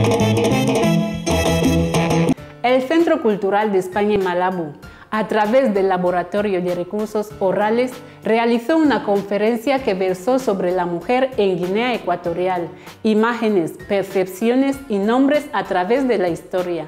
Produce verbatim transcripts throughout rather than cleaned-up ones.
El Centro Cultural de España en Malabo, a través del Laboratorio de Recursos Orales, realizó una conferencia que versó sobre la mujer en Guinea Ecuatorial, imágenes, percepciones y nombres a través de la historia.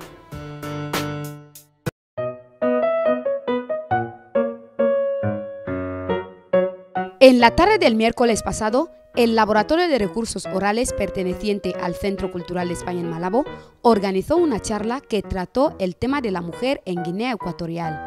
En la tarde del miércoles pasado, el Laboratorio de Recursos Orales perteneciente al Centro Cultural de España en Malabo organizó una charla que trató el tema de la mujer en Guinea Ecuatorial.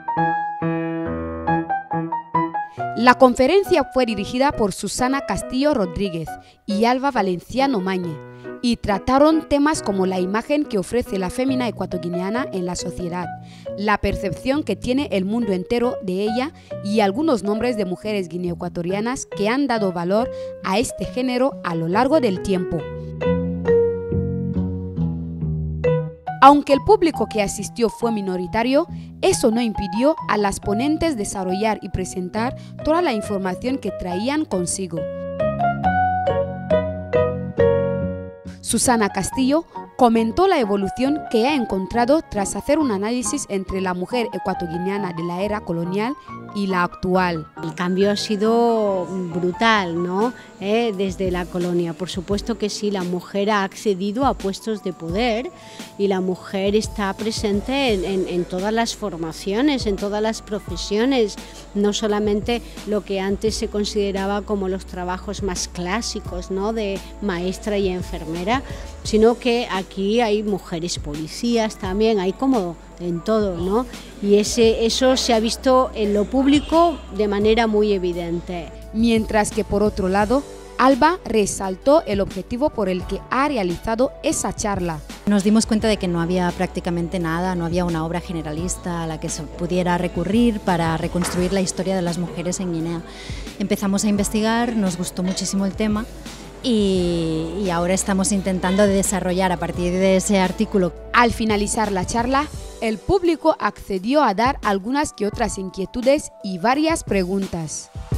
La conferencia fue dirigida por Susana Castillo Rodríguez y Alba Valenciano Mañe y trataron temas como la imagen que ofrece la fémina ecuatoguineana en la sociedad, la percepción que tiene el mundo entero de ella y algunos nombres de mujeres guineoecuatorianas que han dado valor a este género a lo largo del tiempo. Aunque el público que asistió fue minoritario, eso no impidió a las ponentes desarrollar y presentar toda la información que traían consigo. Susana Castillo comentó la evolución que ha encontrado tras hacer un análisis entre la mujer ecuatoguineana de la era colonial y la actual. El cambio ha sido brutal, ¿no? Eh, desde la colonia. Por supuesto que sí, la mujer ha accedido a puestos de poder y la mujer está presente en, en, en todas las formaciones, en todas las profesiones, no solamente lo que antes se consideraba como los trabajos más clásicos, ¿no? De maestra y enfermera, sino que aquí hay mujeres policías también, hay como en todo, ¿no? Y ese, eso se ha visto en lo público de manera muy evidente. Mientras que por otro lado, Alba resaltó el objetivo por el que ha realizado esa charla. Nos dimos cuenta de que no había prácticamente nada, no había una obra generalista a la que se pudiera recurrir para reconstruir la historia de las mujeres en Guinea. Empezamos a investigar, nos gustó muchísimo el tema y, y ahora estamos intentando desarrollar a partir de ese artículo. Al finalizar la charla, el público accedió a dar algunas que otras inquietudes y varias preguntas.